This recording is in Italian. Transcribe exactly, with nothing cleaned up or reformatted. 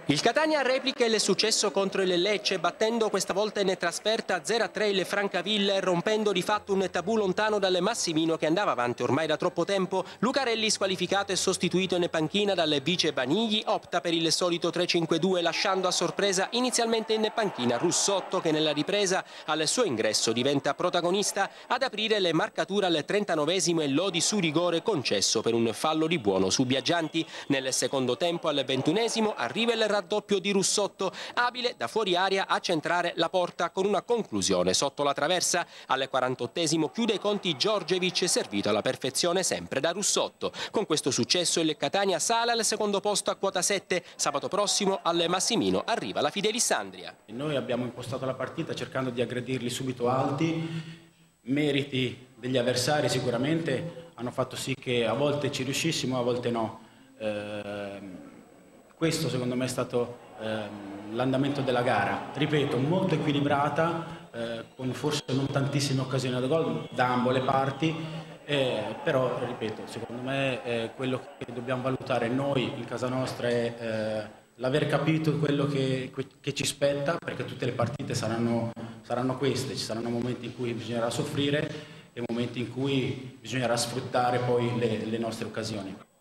Il Catania replica il successo contro il Lecce, battendo questa volta in trasferta zero a tre il Francavilla, rompendo di fatto un tabù lontano dal Massimino che andava avanti ormai da troppo tempo. Lucarelli, squalificato e sostituito in panchina dal vice Banigli, opta per il solito tre cinque due, lasciando a sorpresa inizialmente in panchina Russotto, che nella ripresa al suo ingresso diventa protagonista. Ad aprire le marcature al trentanovesimo e Lodi su rigore concesso per un fallo di Buono su Biaggianti. Nel secondo tempo al ventunesimo arriva il raddoppio di Russotto, abile da fuori area a centrare la porta con una conclusione sotto la traversa. Al quarantottesimo chiude i conti Giorgevic, servito alla perfezione sempre da Russotto. Con questo successo il Catania sale al secondo posto a quota sette. Sabato prossimo al Massimino arriva la Fidelissandria. Noi abbiamo impostato la partita cercando di aggredirli subito alti. Meriti degli avversari sicuramente hanno fatto sì che a volte ci riuscissimo, a volte no. Ehm, Questo secondo me è stato ehm, l'andamento della gara, ripeto, molto equilibrata, eh, con forse non tantissime occasioni da gol da ambo le parti, eh, però ripeto, secondo me eh, quello che dobbiamo valutare noi in casa nostra è eh, l'aver capito quello che, che ci spetta, perché tutte le partite saranno, saranno queste, ci saranno momenti in cui bisognerà soffrire e momenti in cui bisognerà sfruttare poi le, le nostre occasioni.